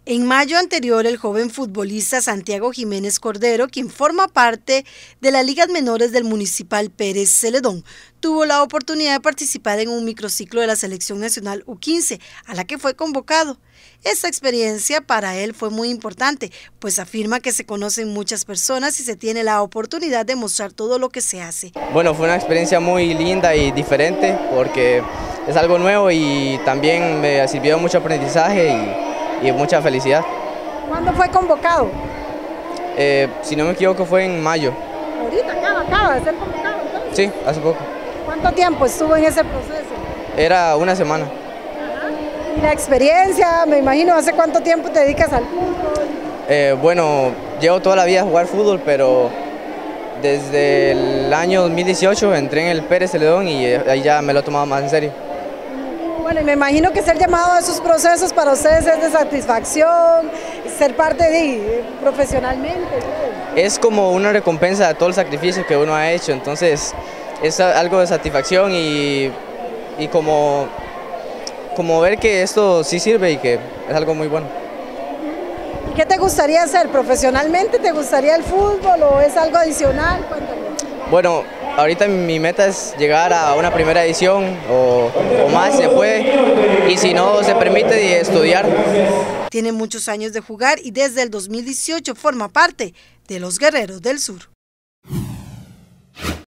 En mayo anterior, el joven futbolista Santiago Jiménez Cordero, quien forma parte de las ligas menores del Municipal Pérez Celedón, tuvo la oportunidad de participar en un microciclo de la Selección Nacional U15, a la que fue convocado. Esta experiencia para él fue muy importante, pues afirma que se conocen muchas personas y se tiene la oportunidad de mostrar todo lo que se hace. Bueno, fue una experiencia muy linda y diferente porque es algo nuevo y también me sirvió mucho aprendizaje y mucha felicidad. ¿Cuándo fue convocado? Si no me equivoco fue en mayo. Ahorita acaba de ser convocado, entonces. Sí, hace poco. ¿Cuánto tiempo estuvo en ese proceso? Era una semana. ¿Y la experiencia, me imagino, hace cuánto tiempo te dedicas al fútbol? Bueno, llevo toda la vida a jugar fútbol, pero desde el año 2018 entré en el Pérez Celedón y ahí ya me lo he tomado más en serio. Bueno, y me imagino que ser llamado a esos procesos para ustedes es de satisfacción, ser parte de profesionalmente, ¿no? Es como una recompensa de todo el sacrificio que uno ha hecho, entonces es algo de satisfacción y como ver que esto sí sirve y que es algo muy bueno. ¿Y qué te gustaría hacer profesionalmente? ¿Te gustaría el fútbol o es algo adicional? Cuéntame. Bueno, ahorita mi meta es llegar a una primera edición o más si se puede, y si no se permite, estudiar. Tiene muchos años de jugar y desde el 2018 forma parte de los Guerreros del Sur.